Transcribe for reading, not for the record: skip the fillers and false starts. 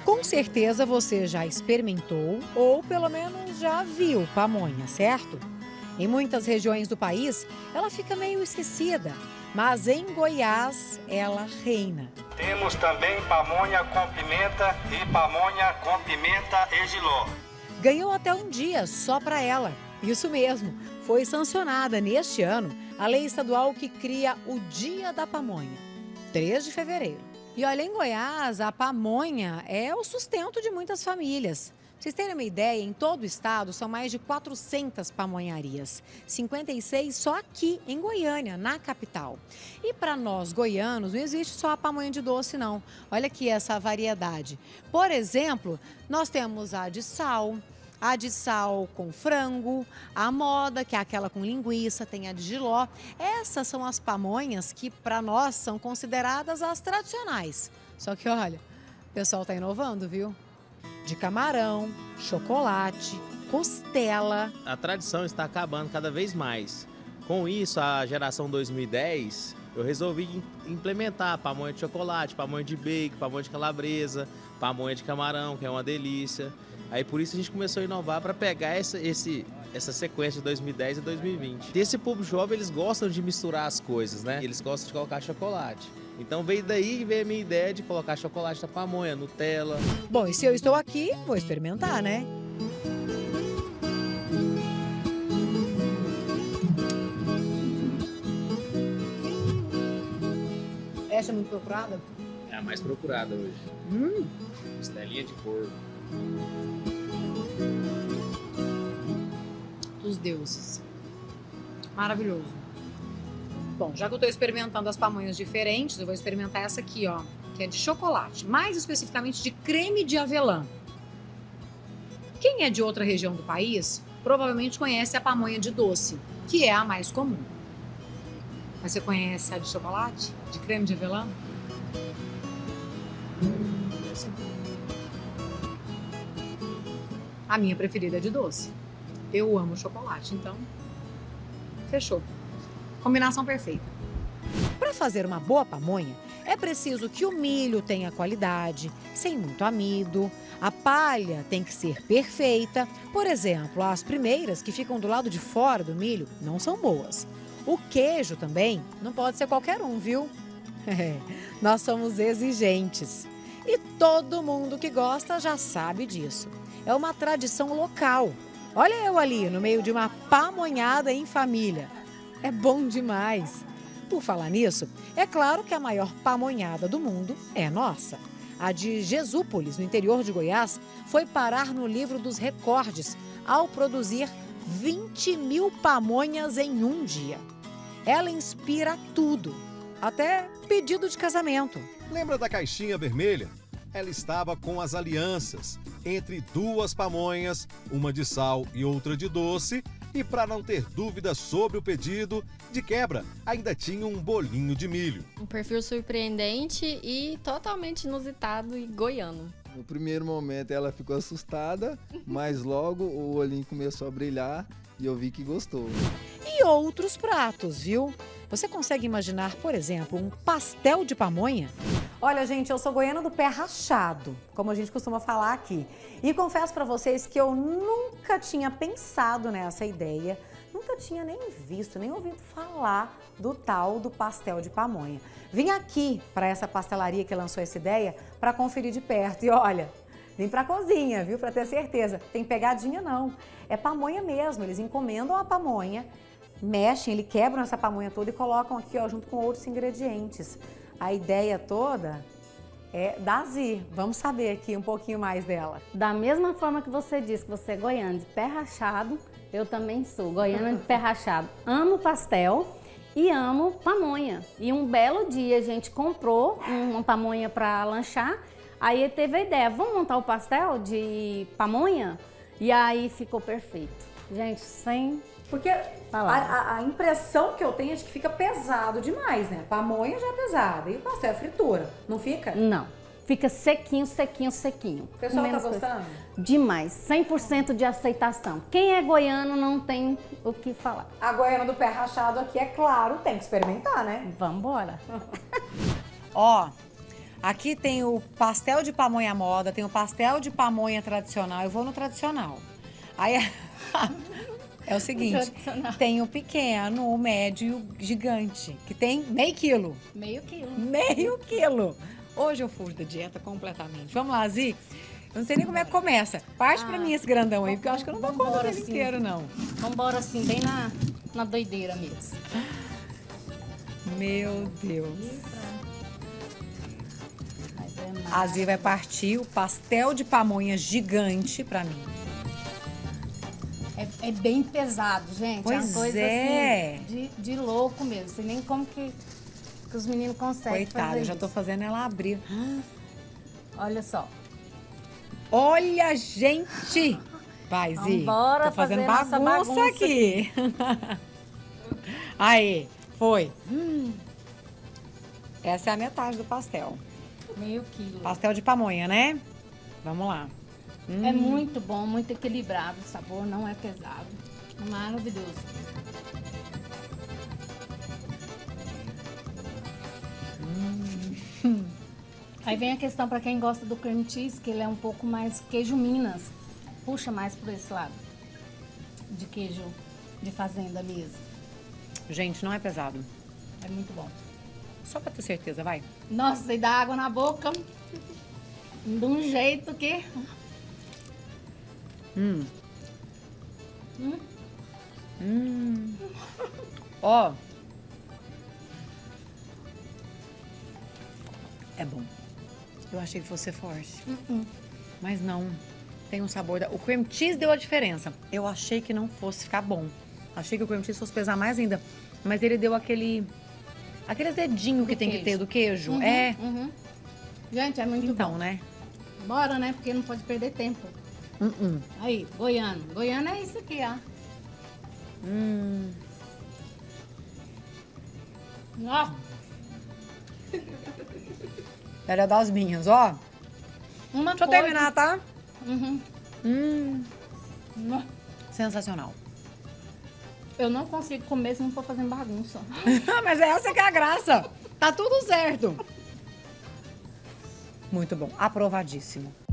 Com certeza você já experimentou ou pelo menos já viu pamonha, certo? Em muitas regiões do país, ela fica meio esquecida, mas em Goiás ela reina. Temos também pamonha com pimenta e pamonha com pimenta e jiló. Ganhou até um dia só para ela. Isso mesmo, foi sancionada neste ano a lei estadual que cria o Dia da Pamonha, 3 de fevereiro. E olha, em Goiás, a pamonha é o sustento de muitas famílias. Pra vocês terem uma ideia, em todo o estado são mais de 400 pamonharias, 56 só aqui em Goiânia, na capital. E para nós goianos, não existe só a pamonha de doce, não. Olha aqui essa variedade. Por exemplo, nós temos a de sal com frango, a moda, que é aquela com linguiça, tem a de jiló. Essas são as pamonhas que para nós são consideradas as tradicionais. Só que olha, o pessoal está inovando, viu? De camarão, chocolate, costela. A tradição está acabando cada vez mais. Com isso, a geração 2010, eu resolvi implementar pamonha de chocolate, pamonha de bacon, pamonha de calabresa, pamonha de camarão, que é uma delícia. Aí por isso a gente começou a inovar para pegar essa sequência de 2010 e 2020. E esse público jovem, eles gostam de misturar as coisas, né? Eles gostam de colocar chocolate. Então veio daí que veio a minha ideia de colocar chocolate na pamonha, Nutella. Bom, e se eu estou aqui, vou experimentar, né? Essa é muito procurada? É a mais procurada hoje. Costelinha de porco. Dos deuses. Maravilhoso. Bom, já que eu estou experimentando as pamonhas diferentes, eu vou experimentar essa aqui, ó, que é de chocolate, mais especificamente de creme de avelã. Quem é de outra região do país, provavelmente conhece a pamonha de doce, que é a mais comum. Mas você conhece a de chocolate? De creme de avelã? A minha preferida é de doce. Eu amo chocolate, então fechou. Combinação perfeita. Para fazer uma boa pamonha, é preciso que o milho tenha qualidade, sem muito amido. A palha tem que ser perfeita. Por exemplo, as primeiras que ficam do lado de fora do milho não são boas. O queijo também não pode ser qualquer um, viu? Nós somos exigentes. E todo mundo que gosta já sabe disso. É uma tradição local. Olha eu ali, no meio de uma pamonhada em família. É bom demais. Por falar nisso, é claro que a maior pamonhada do mundo é nossa. A de Jesúpolis, no interior de Goiás, foi parar no livro dos recordes ao produzir 20 mil pamonhas em um dia. Ela inspira tudo, até pedido de casamento. Lembra da caixinha vermelha? Ela estava com as alianças entre 2 pamonhas, uma de sal e outra de doce. E para não ter dúvidas sobre o pedido, de quebra, ainda tinha um bolinho de milho. Um perfil surpreendente e totalmente inusitado e goiano. No primeiro momento ela ficou assustada, mas logo o olhinho começou a brilhar e eu vi que gostou. E outros pratos, viu? Você consegue imaginar, por exemplo, um pastel de pamonha? Olha, gente, eu sou goiana do pé rachado, como a gente costuma falar aqui. E confesso para vocês que eu nunca tinha pensado nessa ideia, nunca tinha nem visto, nem ouvido falar do tal do pastel de pamonha. Vim aqui para essa pastelaria que lançou essa ideia para conferir de perto e olha, vim para a cozinha, viu, para ter certeza. Tem pegadinha não, é pamonha mesmo, eles encomendam a pamonha, mexem, eles quebram essa pamonha toda e colocam aqui, ó, junto com outros ingredientes. A ideia toda é da Zi. Vamos saber aqui um pouquinho mais dela. Da mesma forma que você disse que você é goiana de pé rachado, eu também sou goiana de pé rachado. Amo pastel e amo pamonha. E um belo dia a gente comprou uma pamonha para lanchar, aí teve a ideia, vamos montar o pastel de pamonha? E aí ficou perfeito. Gente, sem... Porque a impressão que eu tenho é de que fica pesado demais, né? Pamonha já é pesada e o pastel é fritura, não fica? Não, fica sequinho, sequinho, sequinho. O pessoal tá gostando? Demais, 100% de aceitação. Quem é goiano não tem o que falar. A goiana do pé rachado aqui, é claro, tem que experimentar, né? Vambora. Ó, Aqui tem o pastel de pamonha moda, tem o pastel de pamonha tradicional. Eu vou no tradicional. Aí é o seguinte, tem o pequeno, o médio e o gigante, que tem meio quilo. Meio quilo. Meio quilo. Hoje eu fujo da dieta completamente. Vamos lá, Zi? Eu não sei nem como é que começa. Parte pra mim esse grandão aí, porque eu acho que eu não dou conta dele inteiro, não. Vambora assim, bem na doideira mesmo. Meu Deus. Mas é A Zi vai partir o pastel de pamonha gigante pra mim. É bem pesado, gente. Pois é uma coisa é. assim, de louco mesmo. Sei nem como que os meninos conseguem Coitada, fazer eu já isso. tô fazendo ela abrir. Olha só. Olha, gente! Vai, Zi. Vambora tô fazendo fazer nossa bagunça aqui. Aí, foi. Essa é a metade do pastel. Meio quilo. Pastel de pamonha, né? Vamos lá. É muito bom, muito equilibrado. O sabor não é pesado. Maravilhoso. Aí vem a questão para quem gosta do cream cheese, que ele é um pouco mais queijo Minas. Puxa mais por esse lado. De queijo de fazenda mesmo. Gente, não é pesado. É muito bom. Só pra ter certeza, vai. Nossa, e dá água na boca. De um jeito que... Ó. É bom. Eu achei que fosse ser forte. Mas não. Tem um sabor. O cream cheese deu a diferença. Eu achei que não fosse ficar bom. Achei que o cream cheese fosse pesar mais ainda. Mas ele deu aquele dedinho que tem que ter do queijo. Gente, é muito Então, bom. né? Bora, né? Porque não pode perder tempo. Aí, goiano. Goiano é isso aqui, ó. Ó. Era das minhas, ó. Uma Deixa eu coisa... terminar, tá? Nó. Sensacional. Eu não consigo comer se não for fazendo bagunça. Mas essa que é a graça. Tá tudo certo. Muito bom. Aprovadíssimo.